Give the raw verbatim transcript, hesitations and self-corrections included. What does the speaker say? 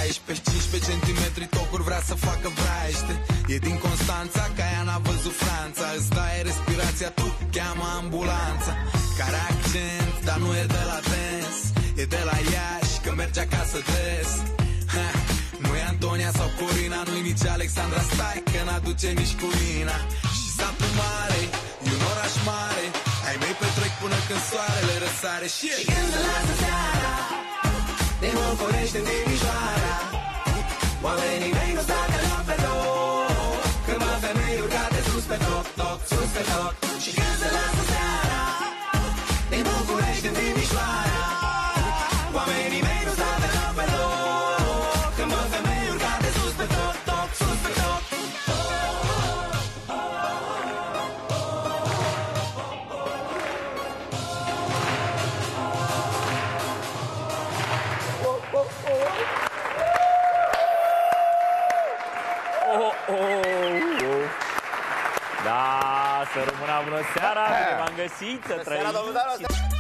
paisprezece cincisprezece centimetri, tocuri vrea să facă vraiește. E din Constanța, ca ea n-a văzut Franța. Îți taie respirația, tu cheamă ambulanța. Care accent, dar nu e de la dens. E de la Iași, că merge acasă des. Ha, nu e Antonia sau Corina, nu-i nici Alexandra, stai că n-aduce nici Corina. Și satul mare, e un oraș mare. Ai mei petrec până când soarele răsare. Și, și când se lasă seara, din București în Timișoara, oamenii mei nu stau deloc pe loc. Când mă femei urcate sus pe toc, toc, sus pe toc. Și când se lasă seara, din București în Timișoara, oamenii mei nu stau deloc pe loc. Când mă femei urcate sus pe toc, toc, sus pe toc. Oh, oh, oh. Da, să rămână bună seara, ne v-am găsit, să trăiți.